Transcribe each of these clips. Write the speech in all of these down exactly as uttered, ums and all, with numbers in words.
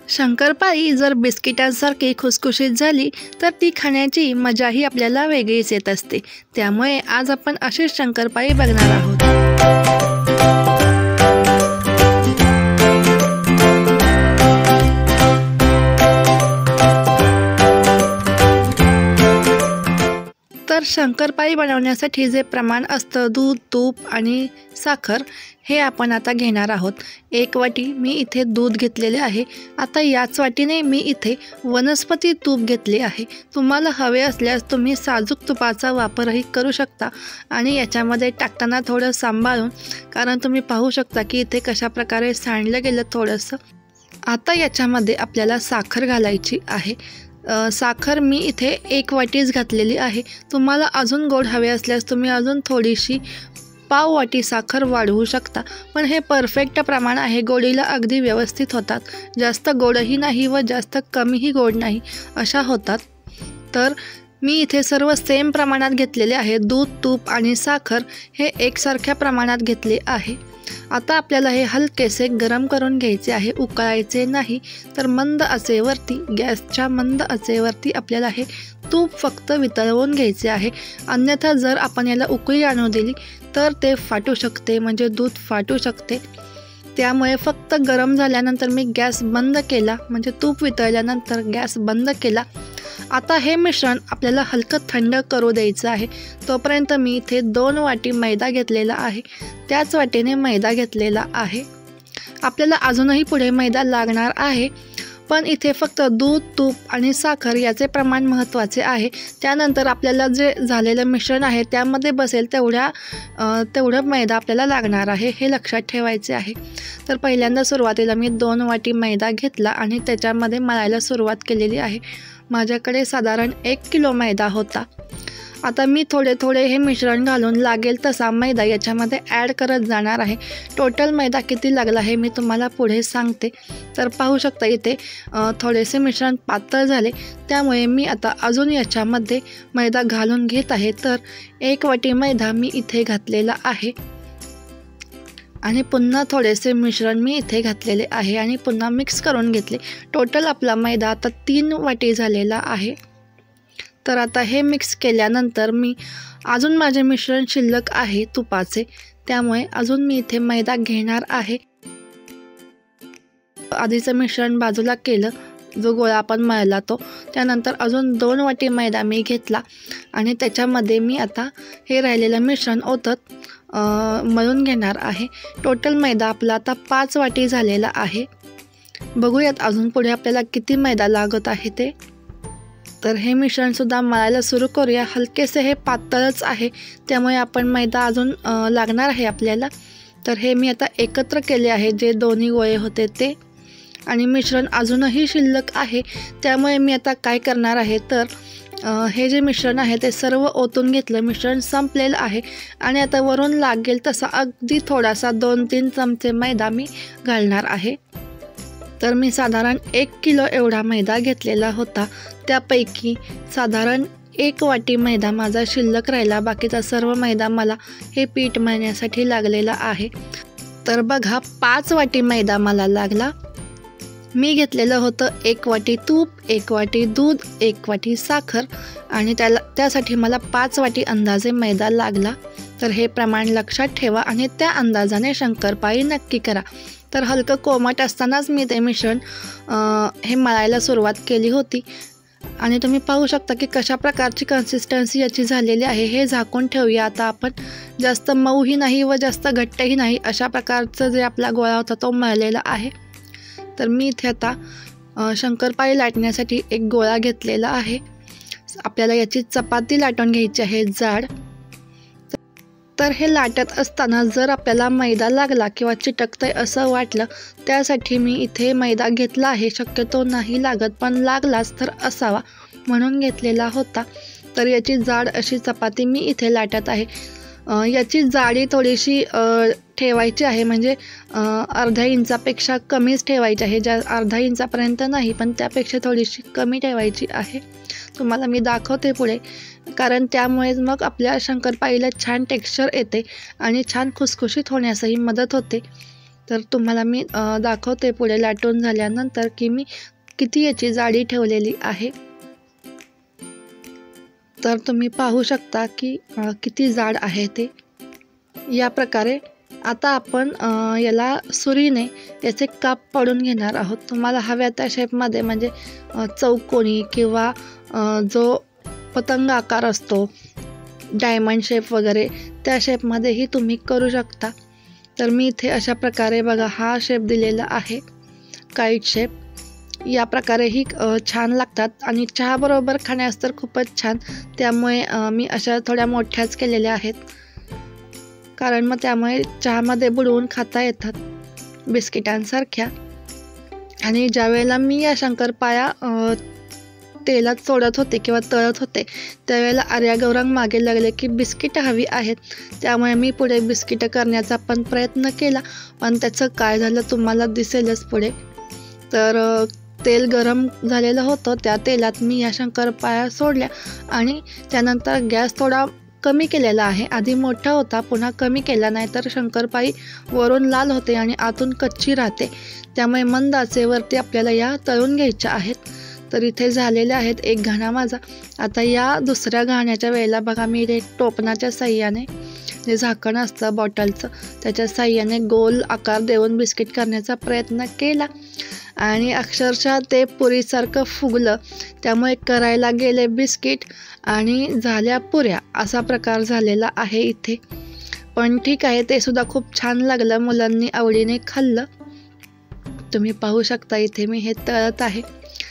शंकरपाळी जर बिस्किटांसारखी खुसखुशीत झाली तर ती खाण्याची मजाही आपल्याला वेगळीच येत असते। त्यामुळे आज आपण अशीच शंकरपाळी बघणार आहोत। तर शंकरपाळी बनवण्यासाठी जे प्रमाण असतं दूध, तूप आणि साखर हे आपण आता घेणार आहोत। एक वाटी मी इथे दूध घेतलेले आहे। आता याच वाटीने मी इथे वनस्पती तूप घेतले आहे। तुम्हाला हवे असल्यास तुम्ही साजूक तुपाचा वापरही करू शकता आणि याच्यामध्ये टाकताना थोडं सांभाळून, कारण तुम्ही पाहू शकता की इथे कशा प्रकारे सांडलं गेलं थोडंसं। आता याच्यामध्ये आपल्याला साखर घालायची आहे। साखर मी इथे एक वाटीच घातलेली आहे। तुम्हाला अजून गोड हवे असल्यास तुम्ही अजून थोडीशी पाव वाटी साखर वाढवू शकता, पण हे परफेक्ट प्रमाण आहे। गोडीला अगदी व्यवस्थित होतात, जास्त गोडही नाही व जास्त कमीही गोड नाही अशा होतात। तर मी इथे सर्व सेम प्रमाणात घेतलेले आहे। दूध, तूप आणि साखर हे एकसारख्या प्रमाणात घेतले आहे। आता आपल्याला हे हलकेसे गरम करून घ्यायचे आहे, उकळायचे नाही। तर मंद आचेवरती, गॅसच्या मंद आचेवरती आपल्याला हे तूप फक्त वितळवून घ्यायचे आहे। अन्यथा जर आपण याला उकळी आणू दिली तर ते फाटू शकते, म्हणजे दूध फाटू शकते। त्यामुळे फक्त गरम झाल्यानंतर मी गॅस बंद केला, म्हणजे तूप वितळल्यानंतर गॅस बंद केला। आता हे मिश्रण आपल्याला हलकं थंड करू द्यायचं आहे। तोपर्यंत मी इथे दोन वाटी मैदा घेतलेला आहे, त्याच वाटीने मैदा घेतलेला आहे। आपल्याला अजूनही पुढे मैदा लागणार आहे, पण इथे फक्त दूध, तूप आणि साखर याचे प्रमाण महत्त्वाचे आहे। त्यानंतर आपल्याला जे झालेलं मिश्रण आहे त्यामध्ये बसेल तेवढ्या तेवढं मैदा आपल्याला लागणार आहे, हे लक्षात ठेवायचे आहे। तर पहिल्यांदा सुरुवातीला मी दोन वाटी मैदा घेतला आणि त्याच्यामध्ये मळायला सुरुवात केलेली आहे। माझ्याकडे साधारण एक किलो मैदा होता। आता मी थोडे थोडे हे मिश्रण घालून लागेल तसा मैदा याच्यामध्ये ॲड करत जाणार आहे। टोटल मैदा किती लागला हे मी तुम्हाला पुढे सांगते। तर पाहू शकता इथे थोडेसे मिश्रण पातळ झाले, त्यामुळे मी आता अजून याच्यामध्ये मैदा घालून घेत आहे। तर एक वाटी मैदा मी इथे घातलेला आहे आणि पुन्हा थोडेसे मिश्रण मी इथे घातलेले आहे आणि पुन्हा मिक्स करून घेतले। टोटल आपला मैदा आता तीन वाटी झालेला आहे। तर आता हे मिक्स केल्यानंतर मी अजून माझे मिश्रण शिल्लक आहे तुपाचे, त्यामुळे अजून मी इथे मैदा घेणार आहे। आधीचं मिश्रण बाजूला केलं, जो गोळा आपण मळला तो, त्यानंतर अजून दोन वाटी मैदा मी घेतला आणि त्याच्यामध्ये मी आता हे राहिलेलं मिश्रण ओतत मळून घेणार आहे। टोटल मैदा आपला आता पाच वाटी झालेला आहे। बघूयात अजून पुढे आपल्याला किती मैदा लागत आहे ते। तर हे मिश्रणसुद्धा मळायला सुरू करूया। हलकेसे हे पातळच आहे, त्यामुळे आपण मैदा अजून लागणार आहे आपल्याला। तर हे मी आता एकत्र केले आहे जे दोन्ही गोळे होते ते, आणि मिश्रण अजूनही शिल्लक आहे। त्यामुळे मी आता काय करणार आहे तर हे जे मिश्रण आहे ते सर्व ओतून घेतलं। मिश्रण संपलेलं आहे आणि आता वरून लागेल तसा अगदी थोडासा दोन तीन चमचे मैदा मी घालणार आहे। तर मी साधारण एक किलो एवढा मैदा घेतलेला होता, त्यापैकी साधारण एक वाटी मैदा माझा शिल्लक राहिला। बाकीचा सर्व मैदा मला हे पीठ मळण्यासाठी लागलेला आहे। तर बघा, पाच वाटी मैदा मला लागला। मी घेतलेलं होतं एक वाटी तूप, एक वाटी दूध, एक वाटी साखर आणि त्याला त्यासाठी मला पाच वाटी अंदाजे मैदा लागला। तर हे प्रमाण लक्षात ठेवा आणि त्या अंदाजाने शंकरपाळी नक्की करा। तर हलकं कोमट असतानाच मी ते मिश्रण हे मळायला सुरुवात केली होती आणि तुम्ही पाहू शकता की कशा प्रकारची कन्सिस्टन्सी याची झालेली आहे। हे झाकून ठेवूया आता आपण। जास्त मऊही नाही व जास्त घट्टही नाही, अशा प्रकारचं जे आपला गोळा होता तो मळलेला आहे। तर मी इथे आता शंकरपाळी लाटण्यासाठी एक गोळा घेतलेला आहे। आपल्याला याची चपाती लाटून घ्यायची आहे, जाड। तर हे लाटत असताना जर आपल्याला मैदा लागला किंवा चिटकतंय असं वाटलं, त्यासाठी मी इथे मैदा घेतला आहे। शक्यतो नाही लागत, पण लागलाच तर असावा म्हणून घेतलेला होता। तर याची जाड अशी चपाती मी इथे लाटत आहे। याची जाडी थोडीशी ठेवायची आहे, म्हणजे अर्ध्या इंचापेक्षा कमीच ठेवायची आहे। ज्या अर्धा इंचापर्यंत नाही, पण त्यापेक्षा थोडीशी कमी ठेवायची आहे। तुम्हाला मी दाखवते पुढे, कारण त्यामुळे मग आपल्या शंकरपाळीला छान टेक्स्चर येते आणि छान खुसखुशीत होण्यासही मदत होते। तर तुम्हाला मी दाखवते पुढे लाटून झाल्यानंतर की मी किती याची जाडी ठेवलेली आहे। तर तुम्ही पाहू शकता की किती जाड आहे ते। या प्रकारे आता आपण याला सुरीने याचे काप पाडून घेणार आहोत। तुम्हाला हव्या त्या शेपमध्ये म्हणजे चौकोनी किंवा जो पतंग आकार असतो डायमंड शेप वगैरे त्या शेपमध्येही तुम्ही करू शकता। तर मी इथे अशा प्रकारे बघा हा शेप दिलेला आहे काईट शेप। या प्रकारेही छान लागतात आणि चहाबरोबर खाण्यास तर खूपच छान। त्यामुळे मी अशा थोड्या मोठ्याच केलेल्या आहेत, कारण मग त्यामुळे चहामध्ये बुडवून खाता येतात बिस्किटांसारख्या। आणि ज्या वेळेला मी या शंकरपाळ्या तेलात सोडत होते किंवा तळत होते त्यावेळेला आर्या गौरांग मागे लागले की बिस्किट हवी आहेत। त्यामुळे मी पुढे बिस्किट करण्याचा पण प्रयत्न केला, पण त्याचं काय झालं तुम्हाला दिसेलच पुढे। तर तेल गरम झालेलं होतं, त्या तेलात मी या शंकरपाळ्या सोडल्या आणि त्यानंतर गॅस थोडा कमी केलेला आहे। आधी मोठा होता, पुन्हा कमी केला, नाही तर शंकरपाळी वरून लाल होते आणि आतून कच्ची राहते। त्यामुळे मंद आचेवरती आपल्याला या तळून घ्यायच्या आहेत। तर इथे झालेले आहेत एक घाणा माझा। आता या दुसऱ्या घाण्याच्या वेळेला बघा मी इथे टोपणाच्या साह्याने जे झाकण असतं बॉटलचं त्याच्या साह्याने गोल आकार देऊन बिस्किट करण्याचा प्रयत्न केला आणि अक्षरशः ते पुरीसारखं फुगलं। त्यामुळे करायला गेले बिस्किट आणि झाल्या पुऱ्या असा प्रकार झालेला आहे इथे। पण ठीक आहे, ते सुद्धा खूप छान लागलं, मुलांनी आवडीने खाल्लं। तुम्ही पाहू शकता इथे मी हे तळत आहे।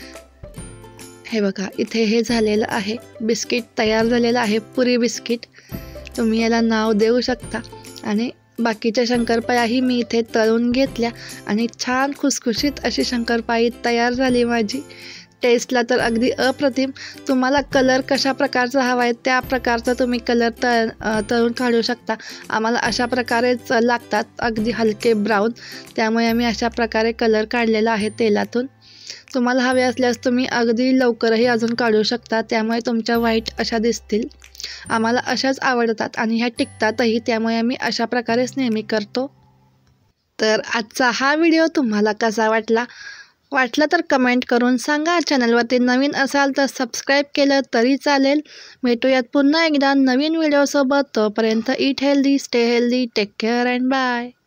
हे बघा इथे हे झालेलं आहे बिस्किट तयार झालेलं आहे, पुरी बिस्किट तुम्ही याला नाव देऊ शकता। आणि बाकीच्या शंकरपाळ्याही मी इथे तळून घेतल्या आणि छान खुसखुशीत अशी शंकरपाळी तयार झाली माझी। टेस्टला तर अगदी अप्रतिम। तुम्हाला कलर कशा प्रकारचा हवा आहे त्या प्रकारचा तुम्ही कलर तळ तळून काढू शकता। आम्हाला अशा प्रकारेच लागतात, अगदी हलके ब्राऊन। त्यामुळे आम्ही अशा प्रकारे कलर काढलेला आहे तेलातून। तुम्हाला हवे असल्यास तुम्ही अगदी लवकरही अजून काढू शकता, त्यामुळे तुमच्या व्हाईट अशा दिसतील। आम्हाला अशाच आवडतात आणि ह्या टिकतातही, त्यामुळे आम्ही अशा प्रकारेच नेहमी करतो। तर आजचा हा व्हिडिओ तुम्हाला कसा वाटला वाटलं तर कमेंट करून सांगा। चॅनलवरती नवीन असाल तर सबस्क्राईब केलं तरी चालेल। भेटूयात पुन्हा एकदा नवीन व्हिडिओसोबत। तोपर्यंत eat healthy, stay healthy, take care and bye.